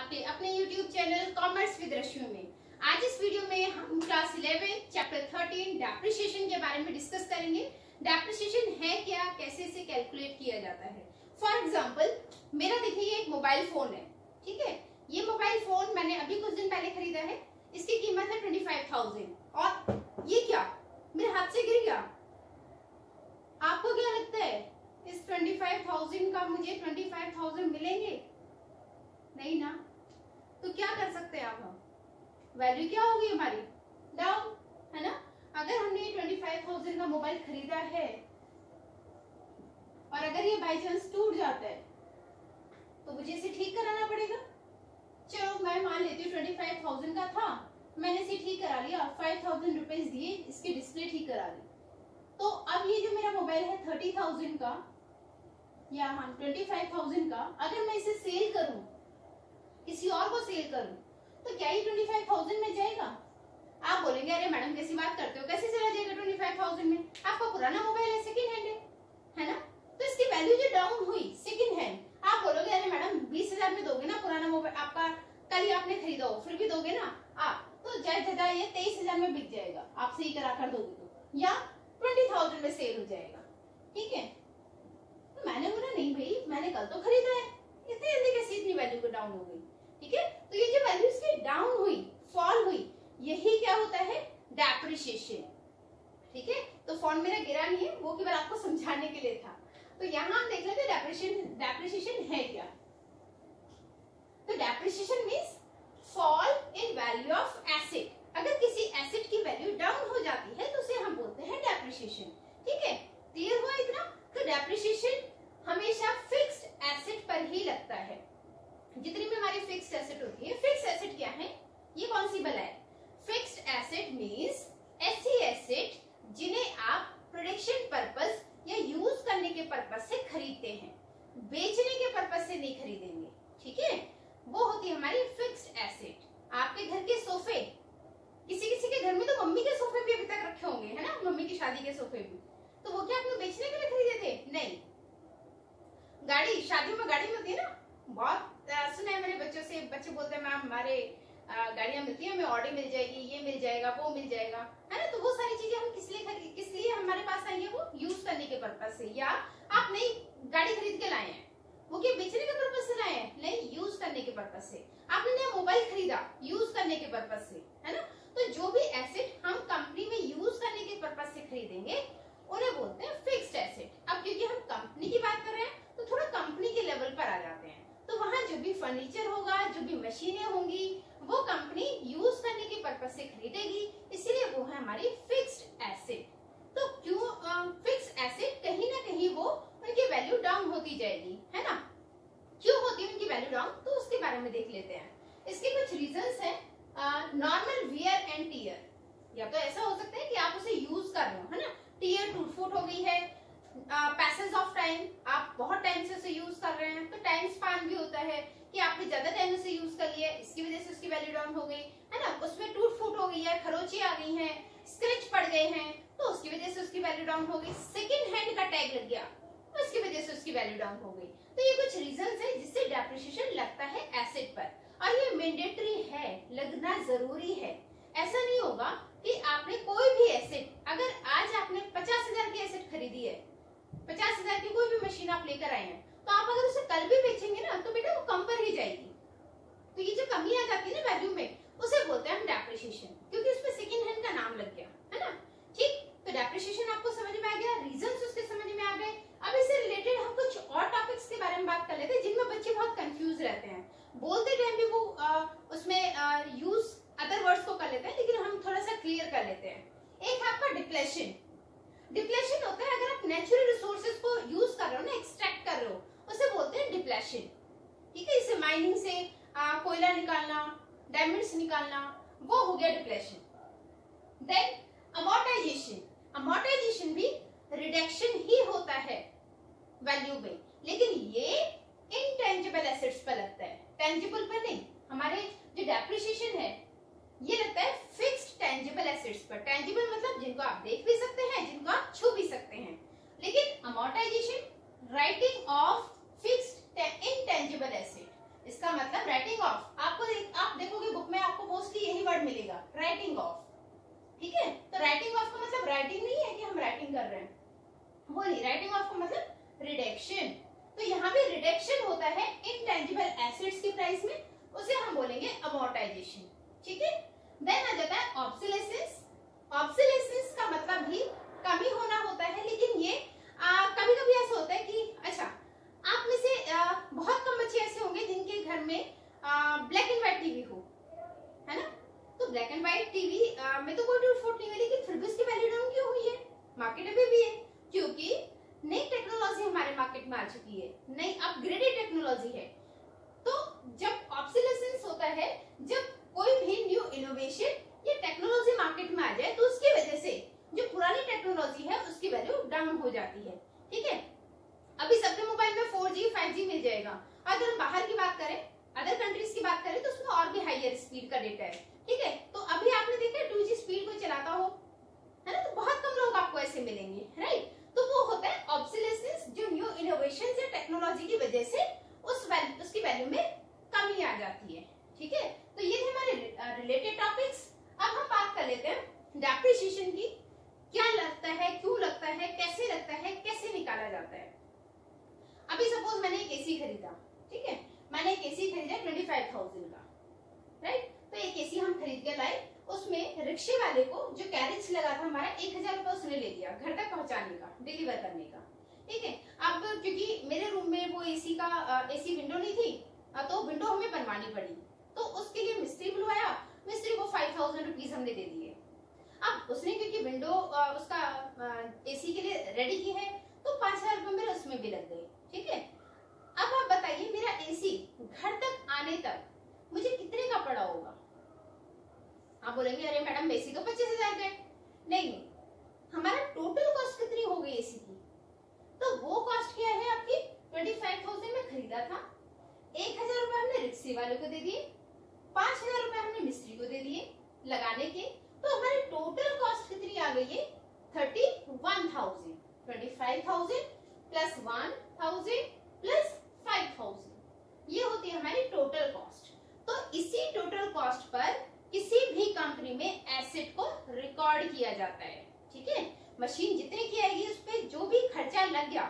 आपके अपने YouTube channel commerce with Rashmi में। आज इस वीडियो में हम क्लास 11 चैप्टर 13 डेप्रिसिएशन के बारे में डिस्कस करेंगे। डेप्रिसिएशन है क्या, कैसे इसे कैलकुलेट किया जाता है। फॉर एग्जाम्पल मेरा देखिए ये एक मोबाइल फोन है, ठीक है। ये मोबाइल फोन मैंने अभी कुछ दिन पहले खरीदा है। इसकी कीमत है 25,000 और ये क्या मेरे हाथ से गिर गया। आपको क्या लगता है इस 25,000 का मुझे 25,000 मिलेंगे? नहीं ना। तो क्या कर सकते हैं आप, वैल्यू क्या होगी हमारी? डाउन, है ना। अगर हमने 25,000 का मोबाइल खरीदा है और अगर ये बाई चांस टूट जाता है तो मुझे इसे ठीक कराना पड़ेगा। चलो मैं मान लेती हूँ 25,000 का था, मैंने इसे ठीक करा लिया, 5,000 रुपीज दिए, इसकी डिस्प्ले ठीक करा ली। तो अब ये जो मेरा मोबाइल है 30,000 का या 25,000 का, अगर मैं इसे सेल करूं, किसी और को सेल करूं, तो क्या ये 25,000 में जाएगा? आप बोलेंगे अरे मैडम कैसी बात करते हो, कैसे चला जाएगा 25,000 में? आपका पुराना मोबाइल है, सेकंड हैंड है ना। तो इसकी वैल्यू जो डाउन हुई सेकंड हैंड, आप बोलोगे अरे मैडम 20,000 में दोगे ना, पुराना मोबाइल आपका कल ही आपने खरीदा हो फिर भी दोगे ना आप, तो ज्यादा ये 23,000 में बिक जाएगा, आप सही करा कर दोगे तो, या 20,000 में सेल हो जाएगा, ठीक है। तो मैंने बोला नहीं भाई मैंने कल तो खरीदा है, इतनी जल्दी कैसे इतनी वैल्यू को डाउन हो गई, ठीक है। तो ये जो वैल्यू इसकी डाउन हुई, फॉल हुई, यही क्या होता है? डेप्रिसिएशन, ठीक है। तो फोन मेरा गिरा नहीं है, वो केवल आपको समझाने के लिए था। तो यहाँ हम देख लेते हैं डेप्रिसिएशन है क्या। तो depreciation means fall in value of asset. अगर किसी एसेट की वैल्यू डाउन हो जाती है तो उसे हम बोलते हैं डेप्रिसिएशन, ठीक है। क्लियर हुआ इतना? तो डेप्रिसिएशन हमेशा फिक्स्ड एसेट पर ही लगता है। जितनी भी हमारी फिक्स्ड एसेट होती है, फिक्स्ड एसेट क्या है, ये कौन सी बला है? फिक्स्ड एसेट मींस ऐसी एसेट जिन्हें आप प्रोडक्शन पर्पस या यूज करने के पर्पस से खरीदते हैं, बेचने के पर्पस से नहीं खरीदेंगे, ठीक है। वो होती है हमारी फिक्स्ड एसेट। आपके घर के सोफे, किसी किसी के घर में तो मम्मी के सोफे भी अभी तक रखे होंगे, है ना, मम्मी की शादी के सोफे भी, तो वो क्या आपने बेचने के लिए खरीदे थे? नहीं। गाड़ी, शादियों में गाड़ी होती है ना, बहुत सुना है मैंने बच्चों से, बच्चे बोलते हैं मैम हमारे गाड़ियां मिलती है, हमें ऑडी मिल जाएगी, ये मिल जाएगा, वो मिल जाएगा, है ना। तो वो सारी चीजें हम किस लिए हमारे पास आई है? वो यूज करने के पर्पस से। या आप नई गाड़ी खरीद के लाए हैं, वो क्या बेचने के पर्पस से लाए हैं? नहीं, यूज करने के पर्पस से। आपने नया मोबाइल खरीदा यूज करने के पर्पस से, है ना। तो जो भी एसेट हम कंपनी में यूज करने के पर्पस से खरीदेंगे उन्हें बोलते हैं फिक्स्ड एसेट। अब क्योंकि हम कंपनी की बात कर रहे हैं तो थोड़ा कंपनी के लेवल पर आ जाते हैं। तो वहां जो भी फर्नीचर होगा, जो भी मशीनें होंगी, वो कंपनी यूज करने के पर्पस से खरीदेगी, इसीलिए वो है हमारी फिक्स्ड एसेट। तो क्यों फिक्स्ड एसेट? कहीं ना कहीं वो उनकी वैल्यू डाउन होती जाएगी, है ना। क्यों होती है उनकी वैल्यू डाउन, तो उसके बारे में देख लेते हैं। इसके कुछ रीजंस है। नॉर्मल वियर एंड टियर, या तो ऐसा हो सकता है कि आप उसे यूज कर रहे हो, है ना, टियर टूट फूट हो गई है। पैसेज ऑफ टाइम, आप बहुत टाइम से उसे यूज कर रहे हैं, तो टाइम स्पान भी होता है कि आपने ज्यादा टाइम से यूज कर लिया, इसकी वजह से उसकी वैल्यू डाउन हो गई, है ना। उसमें टूट फूट हो गई है, खरोंचे आ गई हैं, स्क्रैच पड़ गए हैं, तो उसकी वजह से उसकी वैल्यू डाउन हो गई। सेकंड हैंड का टैग लग गया, तो उसकी वजह से उसकी वैल्यू डाउन हो गई। तो ये कुछ रीजंस है जिससे डेप्रिसिएशन लगता है एसेट पर, और ये मैंडेटरी है, लगना जरूरी है। ऐसा नहीं होगा कि आपने कोई भी एसेट, अगर आज आपने 50,000 की एसेट खरीदी है, 50,000 की कोई भी मशीन आप लेकर आए हैं, तो आप अगर उसे कल भी बेचेंगे ना तो बेटा वो कम पर ही जाएगी। तो ये जो कमी आ जाती है ना वैल्यू में, उसे बोलते हैं हम डेप्रिसिएशन, क्योंकि उसमें सेकंड हैंड का नाम लग गया, है ना। ठीक, तो डेप्रिसिएशन आपको समझ में आ गया, रीजंस उसके समझ में आ गए। अब इससे रिलेटेड हम कुछ और टॉपिक्स के बारे में बात कर लेते हैं जिनमें बच्चे बहुत कंफ्यूज रहते हैं। बोलते टाइम भी वो उसमें यूज अदर वर्ड्स को कर लेते हैं, लेकिन हम थोड़ा सा क्लियर कर लेते हैं। एक है आपका डिप्लेशन। डिप्लेशन होता है अगर आप नेचुरल रिसोर्सेज को यूज कर रहे हो ना, एक्सट्रैक्ट कर रहे हो, उसे बोलते हैं डिप्लेशन, ठीक है। इसे माइनिंग से कोयला निकालना, डायमंड्स निकालना, वो हो गया डिप्लेशन। Then amortisation. अमोर्टाइजेशन भी रिडक्शन ही होता है वैल्यू में, लेकिन ये इनटेंजिबल एसेट्स पर लगता है, टेंजिबल पर नहीं। हमारे जो डेप्रिसिएशन है ये लगता है फिक्स्ड टेंजिबल एसेट्स पर। टेंजिबल मतलब जिनको आप देख भी सकते हैं, जिनको आप छू भी सकते हैं। लेकिन amortisation writing off fixed intangible asset, इसका मतलब राइटिंग ऑफ, आप देखोगे बुक में आपको मोस्टली यही वर्ड मिलेगा, राइटिंग ऑफ। ठीक है, तो राइटिंग ऑफ का मतलब राइटिंग नहीं है कि हम राइटिंग कर रहे हैं, वो नहीं। राइटिंग ऑफ का मतलब रिडक्शन। तो यहाँ पे रिडक्शन होता है इनटेंजिबल एसेट्स की प्राइस में, उसे हम बोलेंगे अमोर्टाइजेशन। ठीक है, देन आ जाता है ऑब्सोलेसेंस। ऑब्सोलेसेंस का मतलब भी कमी होना होता है, लेकिन ये कभी कभी ऐसा होता है कि अच्छा, आप में से बहुत कम बच्चे ऐसे होंगे जिनके घर में ब्लैक एंड व्हाइट टीवी हो, है ना। तो ब्लैक एंड व्हाइट टीवी में तो कोई डिफॉल्ट नहीं है, लेकिन फिर भी उसकी वैल्यू डाउन क्यों हुई है? मार्केट में भी है, क्योंकि नई टेक्नोलॉजी हमारे मार्केट में आ चुकी है, नई अपग्रेडेड टेक्नोलॉजी है। तो जब ऑब्सोलेसेंस होता है, जब कोई भी न्यू इनोवेशन या टेक्नोलॉजी मार्केट में आ जाए, तो उसकी वजह से जो पुरानी टेक्नोलॉजी है उसकी वैल्यू डाउन हो जाती है। ठीक है, अभी सबके मोबाइल में 4G 5G मिल जाएगा। अगर हम बाहर की बात करें, अदर कंट्रीज की बात करें, तो उसमें और भी हायर स्पीड का डेटा है। ठीक है, तो अभी आपने देखा 2G स्पीड कोई चलाता हो, है ना, तो बहुत कम लोग आपको ऐसे मिलेंगे, राइट। तो वो होता है ऑब्सोलेसेंस, जो न्यू इनोवेशन या टेक्नोलॉजी की वजह से उसकी वैल्यू में कमी आ जाती है। ठीक है, तो ये थे हमारे रिलेटेड टॉपिक्स। अब हम बात कर लेते हैं डेप्रिसिएशन की। क्या लगता है, क्यों लगता है, कैसे लगता है, कैसे निकाला जाता है। अभी सपोज मैंने एक एसी खरीदा, ठीक है, मैंने एक एसी खरीदा 25,000 का, राइट। तो एक एसी हम खरीद के लाए, उसमें रिक्शे वाले को जो कैरेज लगा था हमारा 1,000 रुपए उसने ले लिया घर तक पहुंचाने का, डिलीवर करने का। ठीक है, अब क्योंकि मेरे रूम में वो एसी विंडो नहीं थी, तो विंडो हमें बनवानी पड़ी, तो उसके लिए मिस्त्री बुलवाया, मिस्त्री को 5,000 रुपीज हमने दे दिए। अब उसने क्योंकि विंडो उसका एसी के लिए रेडी की है, तो 5,000 रुपए मेरे उसमें भी लग गए। ठीक है, अब आप बताइए मेरा एसी घर तक आने तक मुझे कितने का पड़ा होगा। आप बोलेंगे अरे मैडम एसी तो 25,000 का है। नहीं, हमारा टोटल कॉस्ट कितनी हो गई एसी की, तो वो कॉस्ट क्या है आपकी 25,000 में खरीदा था, 1,000 रुपए हमने रिक्शे वाले को दे दिए, 5,000 रुपए हमने मिस्त्री को दे दिए लगाने के, तो हमारी टोटल कॉस्ट कितनी आ गई है 31,000। 25,000 प्लस 1,000 प्लस 5,000, ये होती है हमारी टोटल कॉस्ट। तो इसी टोटल कॉस्ट पर किसी भी कंपनी में एसेट को रिकॉर्ड किया जाता है। ठीक है, मशीन जितने की आएगी उस पर जो भी खर्चा लग गया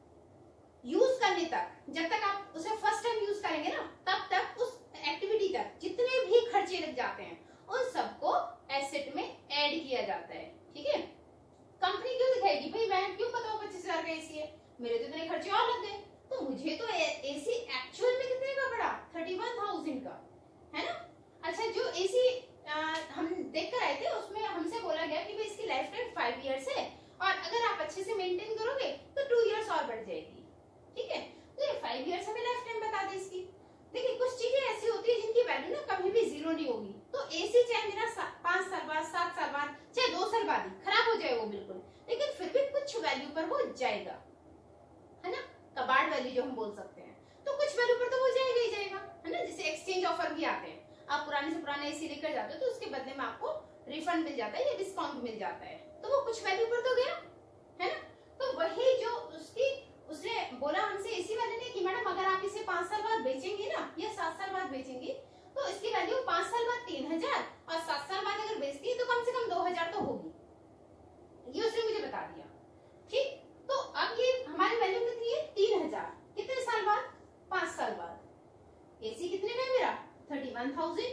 यूज करने तक, जब तक आप उसे फर्स्ट टाइम यूज करेंगे ना, तब तक उस एक्टिविटी तक जितने भी खर्चे लग जाते हैं उन सबको एसेट में ऐड किया जाता है। ठीक है, कंपनी क्यों दिखाएगी भाई, मैं क्यों बताऊं 25,000 का एसी है, मेरे तो इतने खर्चे और लग गए, तो मुझे तो एसी एक्चुअल में कितने का पड़ा 31,000 का, है ना। अच्छा, जो एसी हम देख कर आए थे उसमें हमसे बोला गया कि भाई इसकी लाइफ टाइम 5 इयर्स है, और अगर आप अच्छे से मेंटेन करोगे तो 2 इयर्स और बढ़ जाएगी। ठीक है, तो ये 5 इयर्स हमें लाइफ टाइम बता दे इसकी। देखिए, कुछ चीजें ऐसी होती है जिनकी वैल्यू ना कभी भी जीरो नहीं होगी, तो एसी चाहे मेरा 5 साल बाद, 7 साल बाद, चाहे 2 साल बाद ही खराब हो जाए वो बिल्कुल, लेकिन फिर भी कुछ वैल्यू पर वो जाएगा, है ना, कबाड़ वैल्यू जो हम बोल सकते हैं, तो कुछ वैल्यू पर तो वो जाएगा ही जाएगा, है ना। जैसे एक्सचेंज ऑफर भी आते हैं, आप पुराने से पुराना एसी लेकर जाते हो तो उसके बदले में आपको रिफंड मिल जाता है या डिस्काउंट मिल जाता है, तो वो कुछ वैल्यू पर तो गया, है ना। तो वही जो उसने बोला हमसे एसी वाले ने कि मैडम अगर आप इसे 5 साल बाद बेचेंगे ना या 7 साल बाद बेचेंगे, तो इसकी वैल्यू 5 साल बाद 3,000 और 7 साल बाद अगर बेचती है तो कम से कम 2,000 तो होगी, ये उसने मुझे बता दिया। ठीक, तो अब ये हमारी वैल्यू कितनी है 3,000, कितने साल बाद 5 साल बाद। एसी कितने में है मेरा 31,000,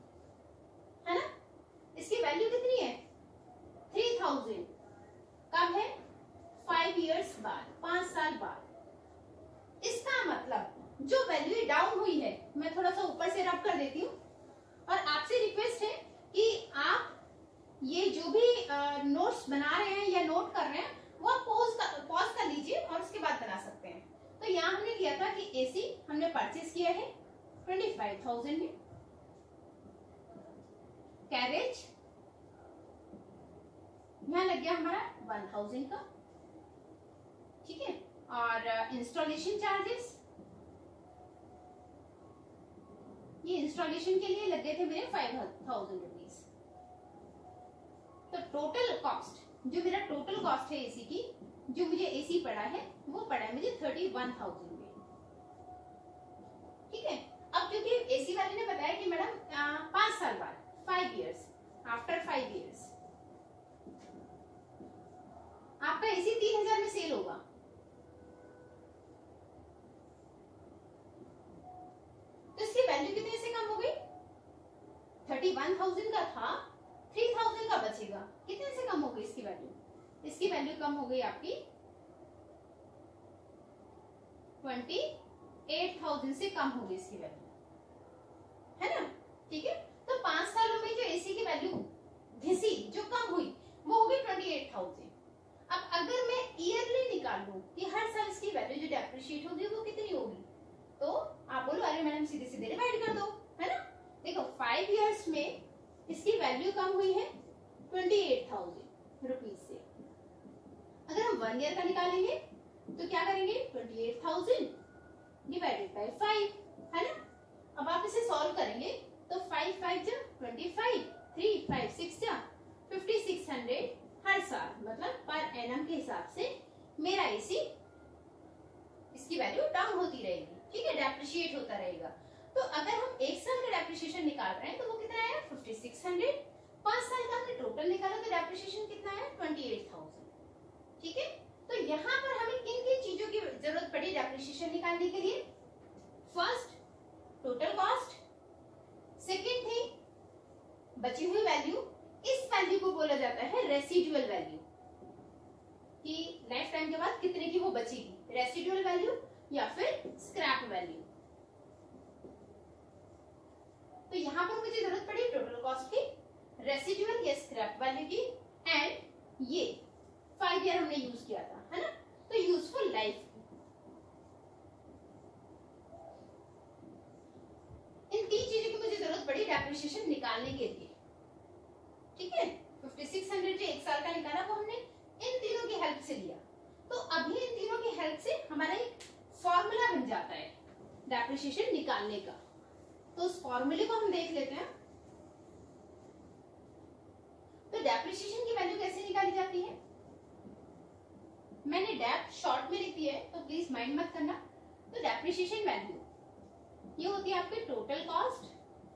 है ना, इसकी वैल्यू कितनी है 3,000, कब है 5 इयर्स बाद, 5 साल बाद। इसका मतलब जो वैल्यू डाउन हुई है, मैं थोड़ा सा ऊपर से रब कर देती हूँ, और आपसे रिक्वेस्ट है कि आप ये जो भी नोट्स बना रहे हैं या नोट कर रहे हैं वो आप पॉज कर लीजिए और उसके बाद बना सकते हैं। तो यहाँ हमने लिया था कि एसी हमने परचेज किया है 25,000 में, कैरेज यहाँ लग गया हमारा 1,000 का, ठीक है, और इंस्टॉलेशन चार्जेस, ये इंस्टॉलेशन के लिए लग गए थे मेरे 5,000 रुपीज। तो टोटल कॉस्ट, जो मेरा टोटल कॉस्ट है एसी की, जो मुझे एसी पड़ा है वो पड़ा है मुझे 31,000 में। ठीक है, अब क्योंकि एसी वाले ने बताया कि आफ्टर 5 years आपका एसी 3000 में सेल होगा, तो इसकी वैल्यू कितने से कम हो गई? 31,000 का था, 3,000 का बचेगा, कितने से कम हो गई इसकी वैल्यू? इसकी वैल्यू कम हो गई आपकी 28,000 से कम हो गई इसकी वैल्यू, है ना? ठीक है, तो 5 सालों में जो एसी की वैल्यू घिसी, जो कम हुई, वो हो गई 28,000। अब अगर मैं ईयरली निकाल लूं कि हर साल इसकी वैल्यू जो डेप्रिशिएट होगी वो कितनी होगी, तो आप बोलो अरे मैडम सीधे सीधे डिवाइड कर दो, है ना? देखो 5 इयर्स में इसकी वैल्यू कम हुई है 28,000 रुपीज से। अगर हम 1 ईयर का निकालेंगे तो क्या करेंगे? 28,000 डिवाइडेड बाय 5, है ना? अब आप इसे सॉल्व करेंगे तो 5 5 जा 25, 3 5 6 जा 5600 हर साल, मतलब पर एनम के हिसाब से मेरा एसी इसकी वैल्यू डाउन होती रहेगी, ठीक है, डेप्रिशिएट होता रहेगा। तो अगर हम 1 साल का डेप्रिशिएशन निकाल रहे हैं तो वो कितना आया? 5600। 5 साल का हमने टोटल निकाला तो डेप्रिशिएशन कितना आया? 28,000, ठीक है। तो यहाँ पर हमें किन किन चीजों की जरूरत पड़ी डेप्रिशिएशन निकालने के लिए? First total cost, second thing बची हुई वैल्यू। इस वैल्यू को बोला जाता है रेसिडुअल वैल्यू, कि लाइफ टाइम के बाद कितने की वो बचेगी, रेसिडुअल वैल्यू या फिर स्क्रैप वैल्यू। तो यहाँ पर मुझे जरूरत पड़ी टोटल कॉस्ट की, रेसिडुअल या स्क्रैप वैल्यू की, एंड ये 5 ईयर हमने यूज किया था, है ना? तो यूजफुल लाइफ, इन 3 चीजों की मुझे जरूरत पड़ी डेप्रिशिएशन निकालने के लिए, ठीक है। 5600 जो 1 साल का निकाला वो हमने इन तीनों की हेल्प से लिया। तो अभी इन तीनों की हेल्प से हमारा एक फॉर्मूला बन जाता है डेप्रिशिएशन निकालने का। तो उस फॉर्मूले को हम देख लेते हैं। तो डेप्रिशिएशन की वैल्यू कैसे निकाली जाती है? मैंने डेप शॉर्ट में लिख दिया है तो प्लीज माइंड मत करना। तो डेप्रिशिएशन वैल्यू ये होती है आपकी टोटल कॉस्ट।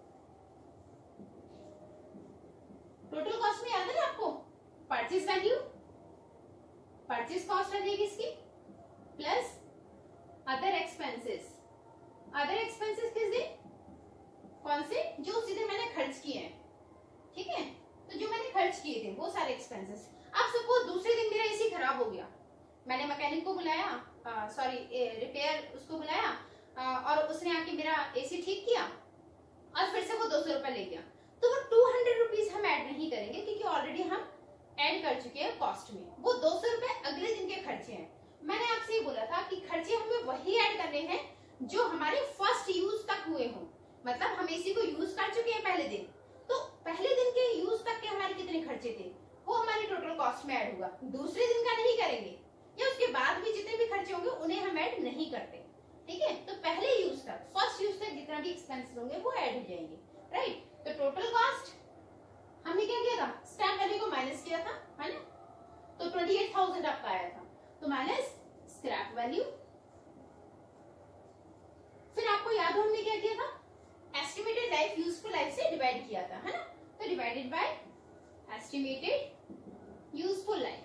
टोटल कॉस्ट में याद है ना आपको? परचेज वैल्यू, परचेज कॉस्ट आ जाएगी इसकी, plus other expenses. Other expenses किस दिन? कौन से? जो सीधे मैंने खर्च किए हैं, ठीक है। तो जो मैंने खर्च किए थे वो सारे एक्सपेंसेस। अब सपोज दूसरे दिन मेरा एसी खराब हो गया, मैंने मैकेनिक को बुलाया, रिपेयर उसको बुलाया, और उसने आके मेरा एसी ठीक किया और फिर से वो 200 रुपए ले गया, तो वो 200 रुपीज हम ऐड नहीं करेंगे क्योंकि ऑलरेडी हम ऐड कर चुके हैं कॉस्ट में। वो 200 रुपए अगले दिन के खर्चे हैं। मैंने आपसे ये बोला था कि खर्चे हमें वही ऐड करने हैं जो हमारे फर्स्ट यूज तक हुए हों। मतलब हम एसी को यूज कर चुके हैं पहले दिन, तो पहले दिन के यूज तक के हमारे कितने खर्चे थे वो हमारी टोटल कॉस्ट में ऐड होगा। दूसरे दिन का नहीं करेंगे, या उसके बाद भी जितने भी खर्चे होंगे उन्हें हम ऐड नहीं करते, ठीक है। तो पहले यूज तक, फर्स्ट यूज तक जितना भी एक्सपेंसेस होंगे वो ऐड हो जाएंगे, राइट। तो टोटल कॉस्ट हमने क्या किया था? स्क्रैप वैल्यू को माइनस किया था, है ना? तो 28,000 आपका आया था, तो माइनस स्क्रैप वैल्यू। फिर आपको याद हो हमने क्या किया था? एस्टिमेटेड लाइफ यूजफुल लाइफ से डिवाइड किया था, है ना? तो divided by estimated useful life.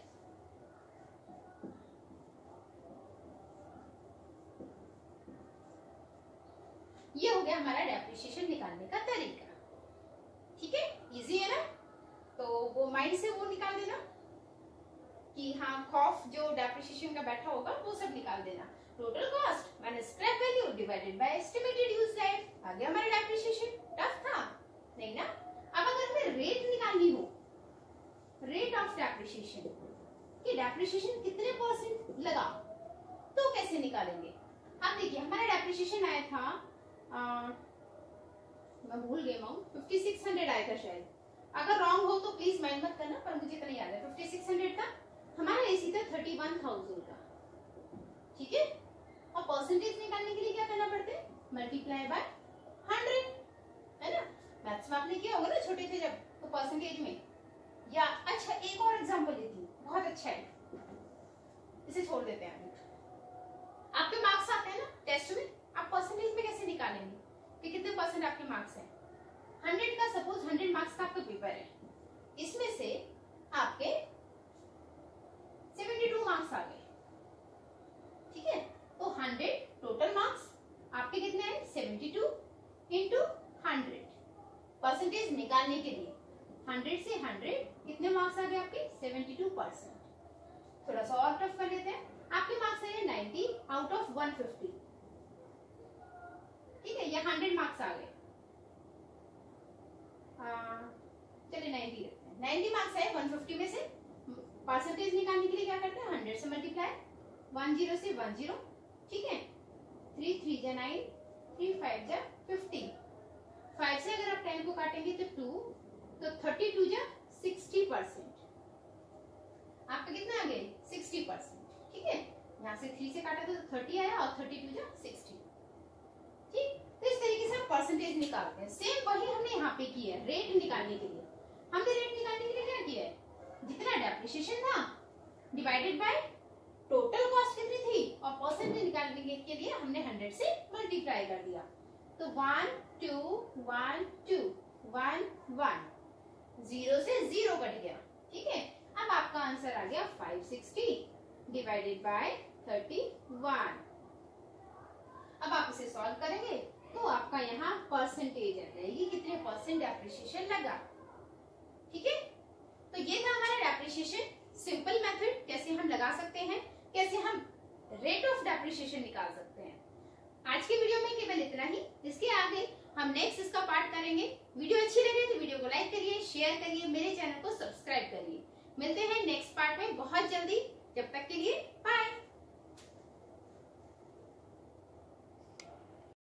ये हो गया हमारा डेप्रिशिएशन निकालने का तरीका, ठीक है। इजी है ना? तो वो माइंड से वो निकाल देना कि हाँ खौफ जो डेप्रिशिएशन का बैठा होगा वो सब निकाल देना। Total cost minus scrap value divided by estimated use life, आ गया हमारा डेप्रिशिएशन। टफ था नहीं ना? अब अगर हमें रेट निकालनी हो, रेट ऑफ डेप्रिशिएशन, कि डेप्रिशिएशन कितने % लगा, तो कैसे निकालेंगे? अब देखिए हमारा डेप्रिशिएशन आया था, मैं भूल गई अमाउंट, 5600 आया था शायद। अगर रॉन्ग हो तो प्लीज माइंड मत करना, पर मुझे इतना याद है 5600 था। हमारा एसी था 31,000 का, ठीक है। और परसेंटेज निकालने के लिए क्या करना पड़ता है? मल्टीप्लाई बाय 100, है ना? मैथ्स में आपने किया होगा ना छोटे थे जब, तो परसेंटेज में। या अच्छा एक और एग्जांपल लेती हूँ, बहुत अच्छा है, इसे छोड़ देते हैं। आपके मार्क्स आते हैं ना टेस्ट में, आप परसेंटेज में कैसे निकालेंगे कि कितने % आपके मार्क्स हैं? 100 का, सपोज 100 मार्क्स का आपका पेपर है, इसमें से आपके 72 मार्क्स आ गए, ठीक है। तो 100 टोटल मार्क्स आपके कितने आए, 72 इंटू 100 परसेंटेज निकालने के लिए 100 से 100 कितने मार्क्स आ गए आपके, 72%। थोड़ा सा और टफ कर लेते हैं। आपके मार्क्स आए 90 आउट ऑफ 150, ठीक है। ये 100 मार्क्स आ गए, चलिए 90 रखते हैं। 90 मार्क्स आए 150 में से, परसेंटेज निकालने के लिए क्या करते हैं, 100 से मल्टीप्लाई, 10 से 10, ठीक है। 3 3 जा 9, 3 5 जा 15, 5 से अगर आप 10 को काटेंगे तो 2, तो 32 जा 60%। आपका कितना आ गए, 60%, ठीक है। यहाँ से 3 से काटा तो 30 आया और 32 जा 60, ठीक। तो इस तरीके से हम परसेंटेज निकालते हैं। सेम वही हमने यहाँ पे किया है रेट निकालने के लिए। हमने रेट निकालने के लिए क्या किया है, जितना डेप्रिसिएशन था डिवाइडेड बाय टोटल कॉस्ट कितनी थी और परसेंटेज निकालने के लिए हमने 100 से मल्टीप्लाई कर दिया। तो 1 2 1 2 1 1, 0 से 0 कट गया, ठीक है। अब आपका आंसर आ गया 560 डिवाइडेड बाय 31। अब आप इसे सॉल्व करेंगे तो आपका यहाँ परसेंटेज आ जाएगी, कितने परसेंट डेप्रिसिएशन लगा, ठीक है। तो ये था हमारा डेप्रिसिएशन सिंपल मेथड, कैसे हम लगा सकते हैं, कैसे हम रेट ऑफ डेप्रिसिएशन निकाल सकते हैं। आज की वीडियो में केवल इतना ही। इसके आगे हम नेक्स्ट इसका पार्ट करेंगे। वीडियो अच्छी लगे तो वीडियो को लाइक करिए, शेयर करिए, मेरे चैनल को सब्सक्राइब करिए। मिलते हैं नेक्स्ट पार्ट में बहुत जल्दी। जब तक के लिए बाय।